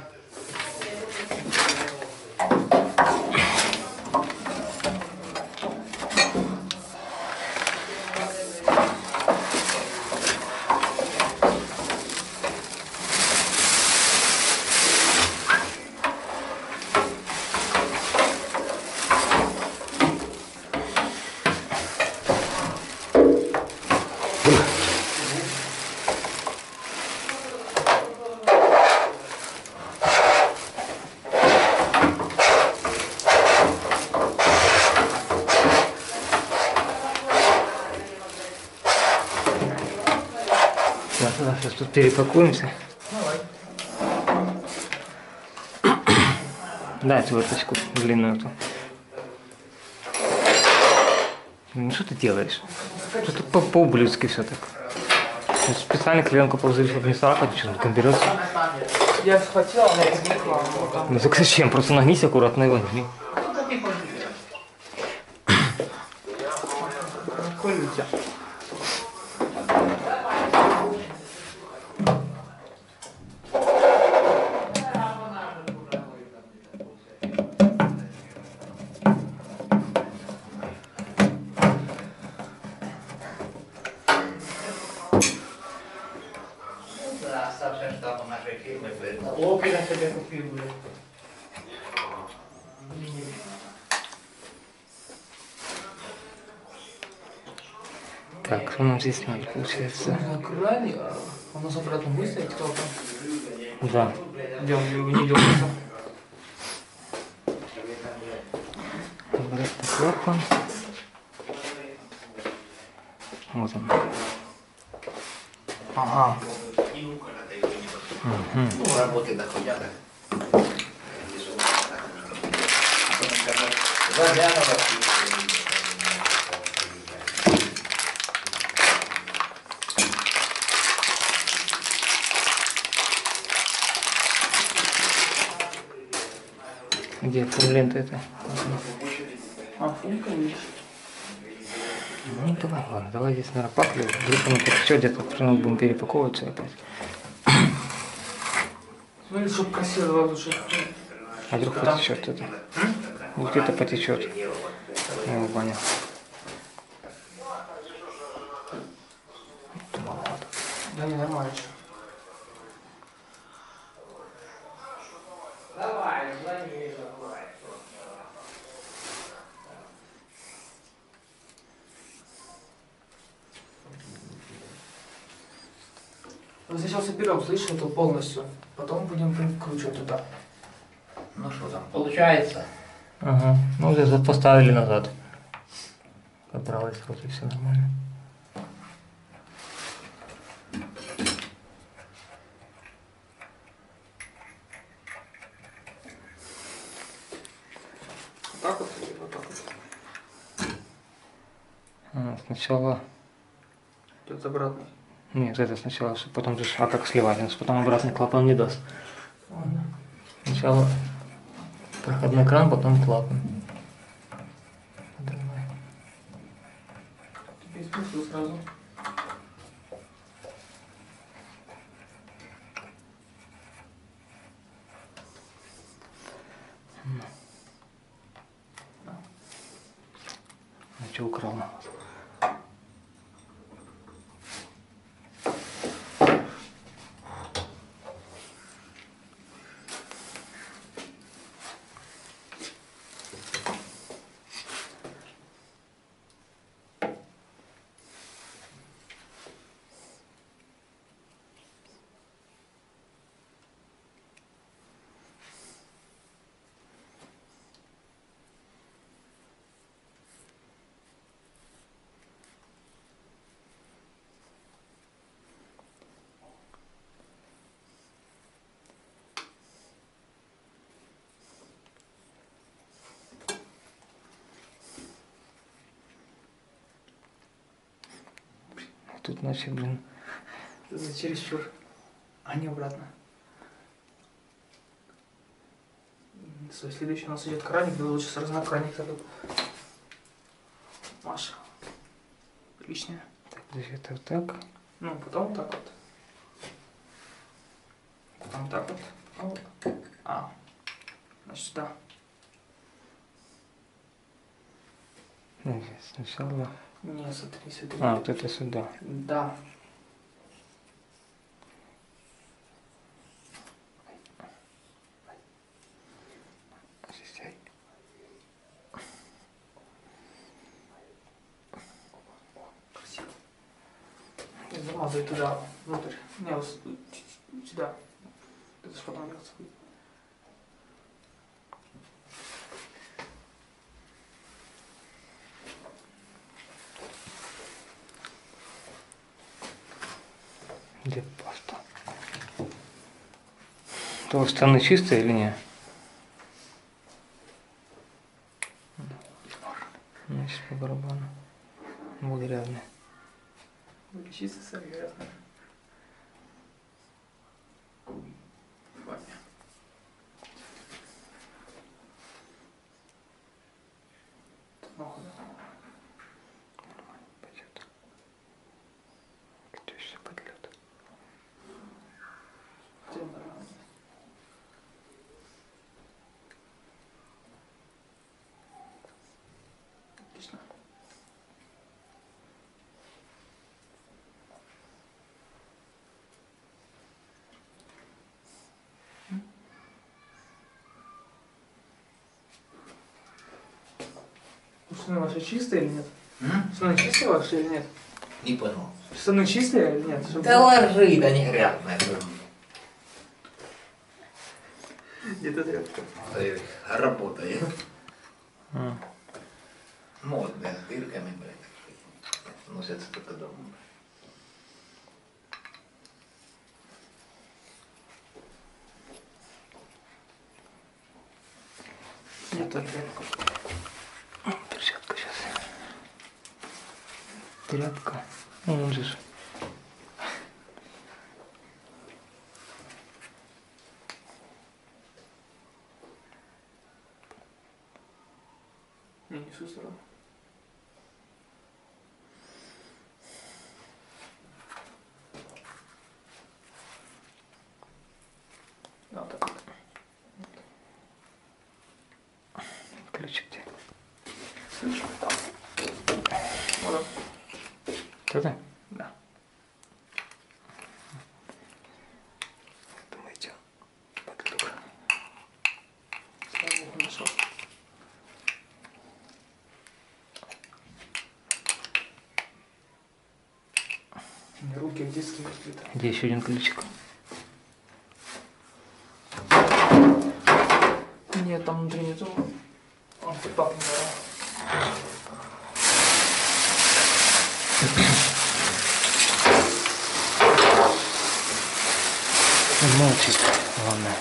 Speaker 1: Ладно, сейчас тут перепакуемся.
Speaker 3: Давай.
Speaker 1: Да, отверточку длинную эту. Ну что ты делаешь? Что ты по- по-ублюдски все так? Ну, специально клеенку положили, чтобы не царапать, что он берется.
Speaker 3: Я схватила, она подникла. Вот там.
Speaker 1: Ну так зачем? Просто нагнись аккуратно и возьми.
Speaker 3: Колите.
Speaker 2: Оставшись там у нашей фирмы, говорит,
Speaker 3: Лопи на себе купил, блин.
Speaker 1: Так, что нам здесь надо, получается?
Speaker 3: На кране, а у нас обратно выставить кто-то.
Speaker 1: Да.
Speaker 3: Где он его не дергается?
Speaker 1: Обратный клапан. Вот он.
Speaker 3: Ага.
Speaker 1: Угу.
Speaker 2: ну, работы доходят. Заглянула.
Speaker 1: Где фунлента это?
Speaker 3: А, функа видишь?
Speaker 1: Ну давай, ладно, давай здесь, наверное, паклю. Вдруг оно потечет где-то, потому что мы будем перепаковываться опять.
Speaker 3: Ну или чтобы красиво лучше.
Speaker 1: А вдруг
Speaker 3: Там.
Speaker 1: потечет это? Вот где-то потечет. Я его понял.
Speaker 3: Да не, нормально. Мы сейчас соберем, слышишь, это полностью. Потом будем прикручивать туда.
Speaker 2: Ну что там, получается?
Speaker 1: Ага. Ну, здесь вот поставили назад. Поправилось, вроде все нормально.
Speaker 3: Вот так вот или вот так вот?
Speaker 1: А, сначала...
Speaker 3: Идет обратно.
Speaker 1: Нет, это сначала, чтобы потом же, а как сливать, у нас потом обратный клапан не даст.
Speaker 3: Ладно.
Speaker 1: Сначала проходной кран, потом клапан. Давай.
Speaker 3: Тебе спустил сразу.
Speaker 1: А что украл? Тут значит, блин.
Speaker 3: Это чересчур. А не обратно. М, Следующий у нас идет краник, было лучше сразу на краник такой. Маша. Лишнее.
Speaker 1: Так, подожди, это вот так.
Speaker 3: Ну, потом вот так вот. Потом вот так вот. А, вот. А. Значит, сюда.
Speaker 1: Ну, здесь сначала.
Speaker 3: Не, смотри, смотри.
Speaker 1: А, вот это сюда.
Speaker 3: Да.
Speaker 1: Здесь, ай.
Speaker 3: Красиво. И замазывай туда, внутрь. Не, вот чуть-чуть сюда. Это же потом делается.
Speaker 1: Где паста? То стороны чистые или нет? Значит, по барабану. Будет грязный.
Speaker 3: Будет чисто серьезно.
Speaker 1: Пойдет. Теща подлет.
Speaker 3: Отлично. Штаны ваши чистые или нет?
Speaker 2: М?
Speaker 3: Штаны чистые ваши или нет?
Speaker 2: Не понял.
Speaker 3: Штаны чистые или нет? Чтобы-
Speaker 2: Да ложи, да не грязная.
Speaker 3: Где-то тряпка.
Speaker 2: Работает.
Speaker 1: А.
Speaker 2: Модная, с дырками, блядь. Носятся только дома.
Speaker 3: Где-то тряпка.
Speaker 1: Перчатка сейчас. Тряпка. Ну, он же ж.
Speaker 3: Не несу сразу. Да, так.
Speaker 1: Ключик где?
Speaker 3: Ключик там. Вот он.
Speaker 1: Туда?
Speaker 3: Да.
Speaker 1: Думаете, под люк.
Speaker 3: Слава богу, нашел. У меня руки в диски разбиты.
Speaker 1: Где еще один ключик?
Speaker 3: Нет, там внутри нету. Он хоть папа не давал.
Speaker 1: Молчит, главное.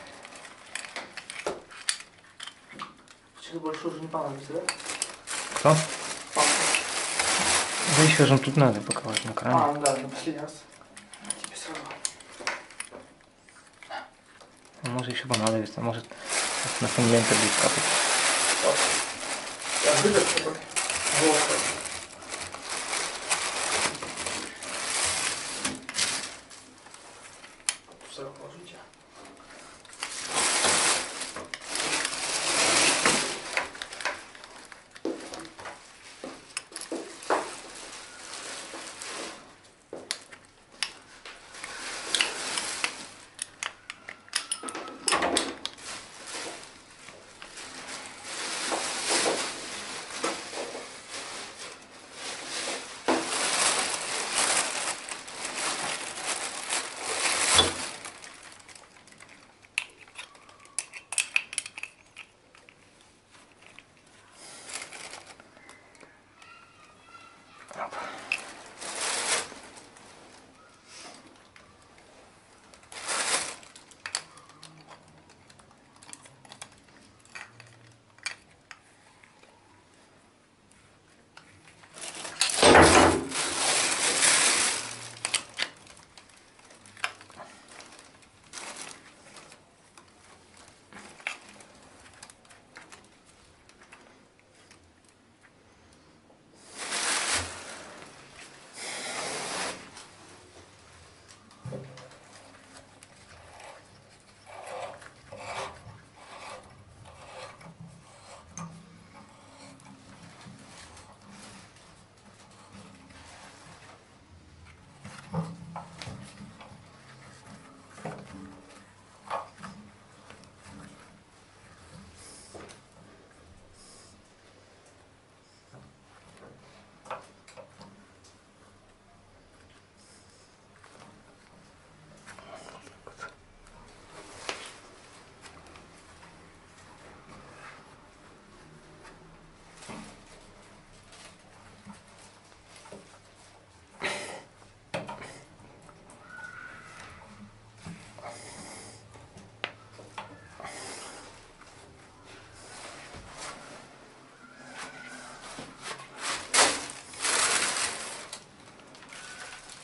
Speaker 3: Что-то больше уже не понадобится, да?
Speaker 1: Кто?
Speaker 3: Папа.
Speaker 1: Да еще же тут надо паковать на кране.
Speaker 3: А, ну да, на последний раз. Тебе сразу.
Speaker 1: А может еще понадобится, может на фундамент будет капать.
Speaker 3: Вот. Я выдох такой. Вот. Сразу положите.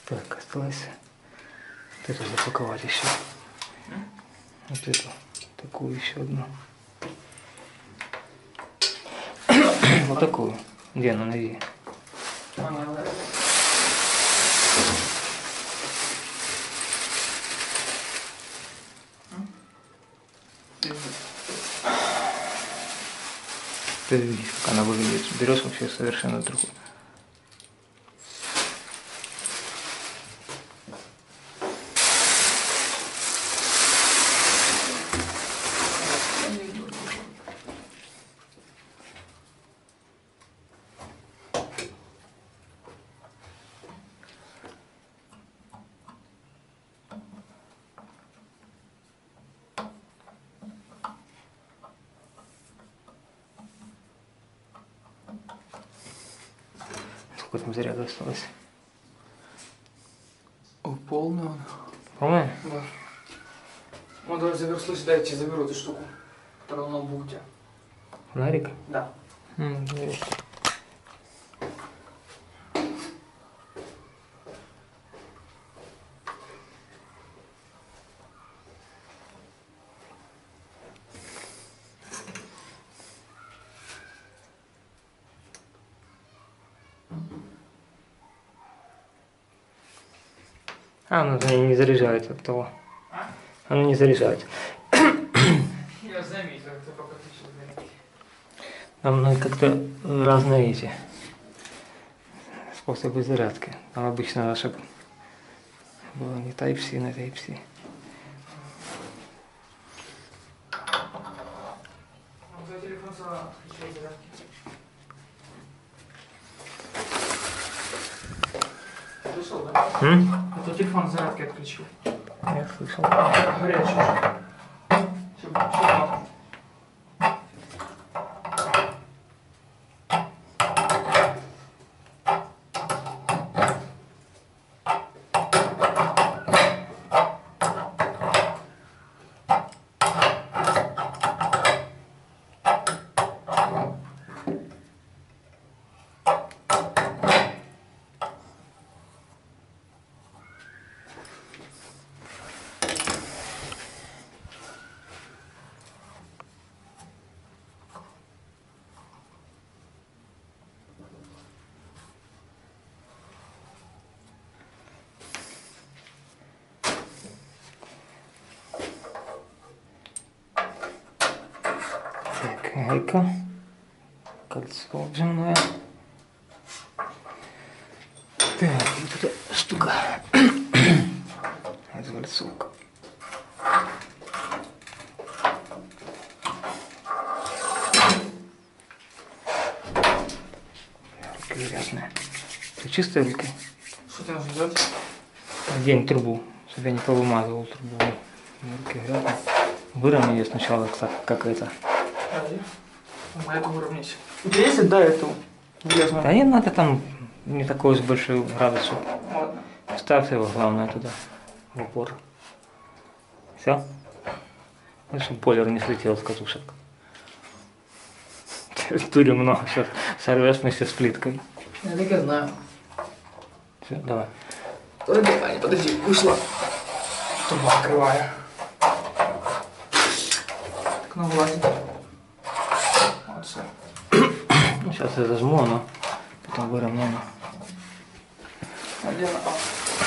Speaker 1: Так, осталось вот эту запаковать еще. Вот эту, такую еще одну. Вот такую. Где она, найди. Ты видишь, как она выглядит. Берешь вообще совершенно другую. Сколько там заряда осталось?
Speaker 3: О, полный он.
Speaker 1: Полная?
Speaker 3: Да. Ну давай заверслось, дай я тебе заберу эту штуку, которая на ноутбуке у тебя.
Speaker 1: Фонарик?
Speaker 3: Да.
Speaker 1: М, давай. А, ну это не заряжается от того.
Speaker 3: А?
Speaker 1: Оно не заряжается.
Speaker 3: Я заметил, ты пока ты все заметил.
Speaker 1: Там ну, как-то разные эти способы зарядки. Там обычно наша было не Type-C, на Type-C.
Speaker 3: Ну, твой телефон сразу отключай зарядки. Слышал, да?
Speaker 1: М?
Speaker 3: А твой телефон зарядки отключил.
Speaker 1: Я слышал.
Speaker 3: Горячий. Все, все,
Speaker 1: Так, гайка. Кольцо взрывное. Так, вот эта штука. Изгольцовка. Руки грязные. Ты чистые руки?
Speaker 3: что тебе нужно делать?
Speaker 1: Одень трубу, чтобы я не повымазывал трубу. Руки грязные. Выровняй ее сначала, как, как это.
Speaker 3: Подожди. Мы это уравнять. У тебя есть, да, эту грязную?
Speaker 1: Да не надо там не такой уж большой градус.
Speaker 3: Ладно.
Speaker 1: Ставь его, главное, туда, в упор. Все? Ну, чтобы бойлер не слетел с катушек. Тури много, сейчас сорвешь вместе с плиткой.
Speaker 3: Я так и знаю.
Speaker 1: Все, давай.
Speaker 3: Подожди, Аня, подожди, вышла. Труба открываю. Так, ну вылазит. Вот все.
Speaker 1: Ну, сейчас я зажму, оно потом выровняю.
Speaker 3: Один, а.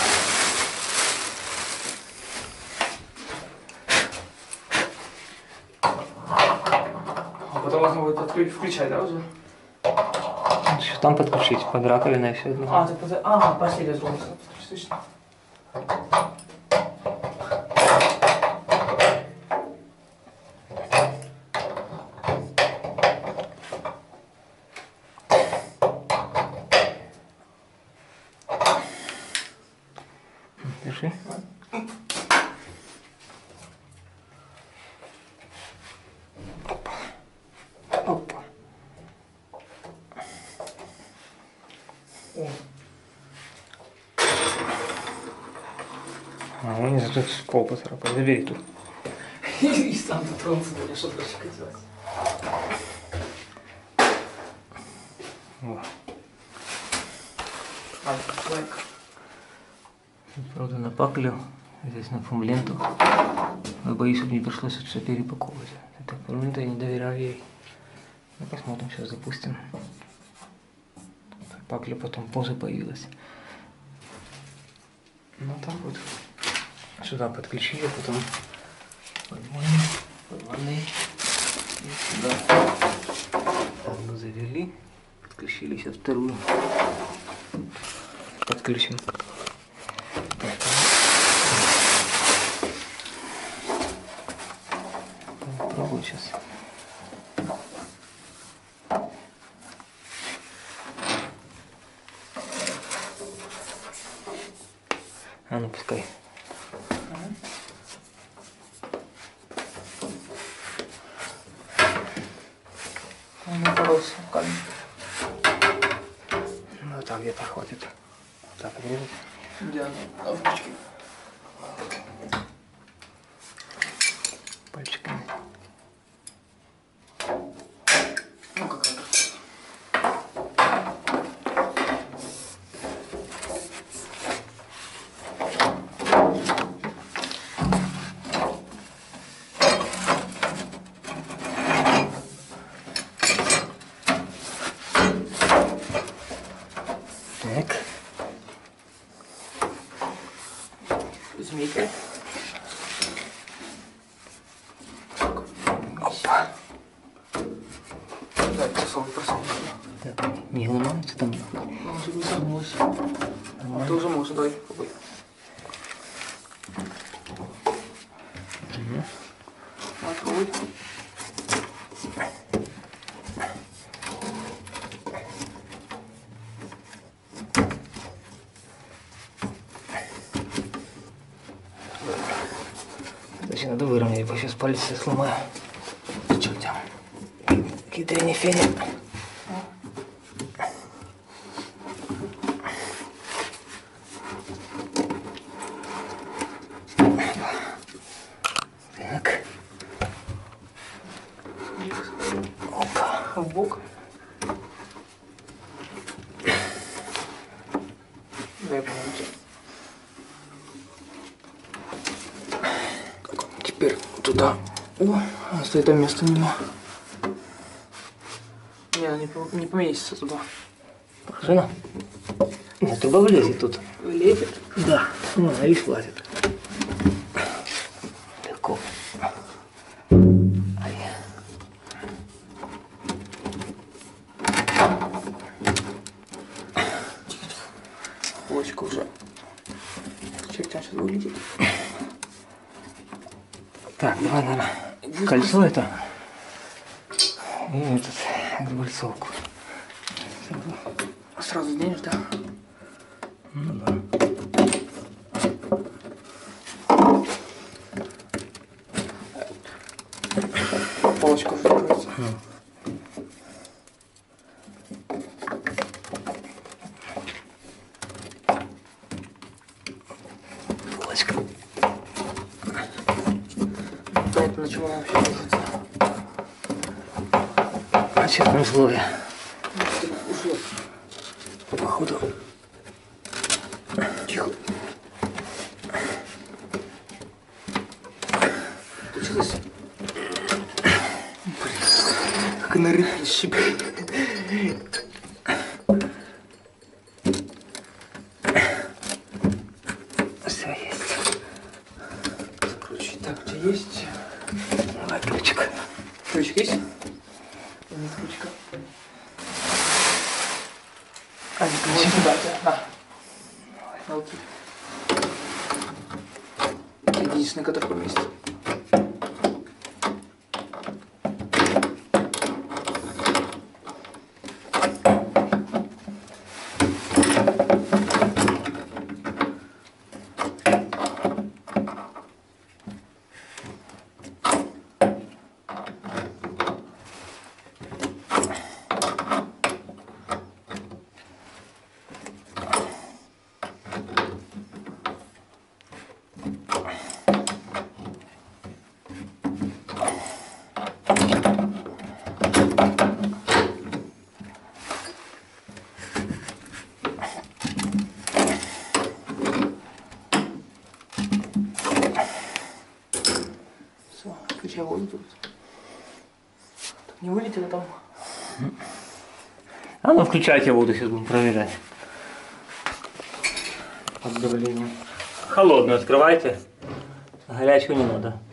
Speaker 3: А потом можно будет открыть, включать, да, уже?
Speaker 1: Еще там подключить, под раковиной еще одну.
Speaker 3: А, ты под... А, последний звук. Точно.
Speaker 1: Держи. Опа. Опа.
Speaker 3: О.
Speaker 1: А, он не тут пол поцарапал. Забери тут.
Speaker 3: И сам дотронулся до меня, что дальше хотелось.
Speaker 1: Во.
Speaker 3: Лайк, лайк.
Speaker 1: Правда, напаклю здесь на фумленту. Но боюсь, чтобы не пришлось это все перепаковывать. Это фумлента я не доверяю ей. Ну, посмотрим, сейчас запустим. Пакля потом позже появилась. Ну так вот. Сюда подключили, потом под ванной, под ванной и сюда. Одну завели, подключили, сейчас вторую подключим. Попробую сейчас. А ну пускай.
Speaker 3: Он напоролся в камень.
Speaker 1: Ну так где-то хватит. Так, отрезать.
Speaker 3: Где она? А в печке.
Speaker 1: Пальчиками.
Speaker 3: Ну какая-то.
Speaker 1: Так.
Speaker 3: Змейка.
Speaker 1: Опа.
Speaker 3: Да, просовывай, просовывай.
Speaker 1: Так, не ломается там.
Speaker 3: Ну, уже не согнулась. А ты уже можешь, давай, попробуй.
Speaker 1: Угу.
Speaker 3: Попробуй.
Speaker 1: Значит, надо выровнять, я сейчас палец себе сломаю. Что там? Кидрени фене. Так. Опа.
Speaker 3: В бок. Дай помочь.
Speaker 1: Теперь туда.
Speaker 3: О, стоит там место у него. Не, она не, по- не поместится туда.
Speaker 1: Жена? Нет, труба влезет тут.
Speaker 3: Влезет.
Speaker 1: Да. Ну, она видишь, влазит. Легко. Ай.
Speaker 3: Булочка уже. Чертя сейчас вылетит.
Speaker 1: Так, давай, наверное, кольцо это и этот, гвальцовку.
Speaker 3: Сразу сденешь, да?
Speaker 1: Ну да.
Speaker 3: Палочка уже держится.
Speaker 1: Булочка.
Speaker 3: Понятно, на чем она вообще держится.
Speaker 1: А сейчас там условия.
Speaker 3: Уже.
Speaker 1: Походу.
Speaker 3: Тихо. Получилось? Как на рыбе щипит.
Speaker 1: Все есть.
Speaker 3: Закручивать. Так, у тебя есть?
Speaker 1: Давай ключик.
Speaker 3: Ключик есть? Нет ключика. А, не ключик сюда. На. На руки. Единственный, который поместит. Не вылетело там.
Speaker 1: А ну включайте воду, сейчас будем проверять. Под давлением. Холодную открывайте. Горячую не надо.